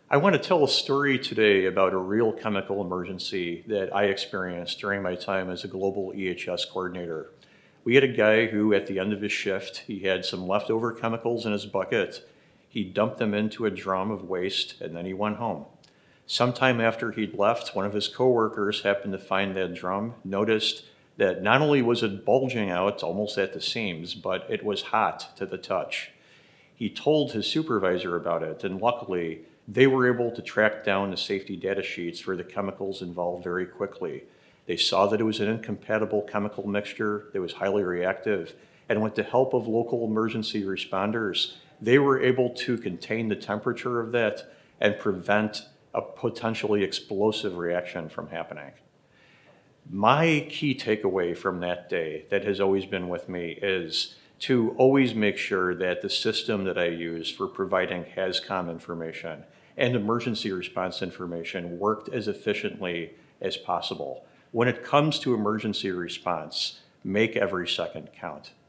I want to tell a story today about a real chemical emergency that I experienced during my time as a global EHS coordinator. We had a guy who, at the end of his shift, he had some leftover chemicals in his bucket. He dumped them into a drum of waste, and then he went home. Sometime after he'd left, one of his coworkers happened to find that drum, noticed that not only was it bulging out almost at the seams, but it was hot to the touch. He told his supervisor about it, and luckily, they were able to track down the safety data sheets for the chemicals involved very quickly. They saw that it was an incompatible chemical mixture that was highly reactive, and with the help of local emergency responders, they were able to contain the temperature of that and prevent a potentially explosive reaction from happening. My key takeaway from that day that has always been with me is to always make sure that the system that I use for providing HAZCOM information and emergency response information worked as efficiently as possible. When it comes to emergency response, make every second count.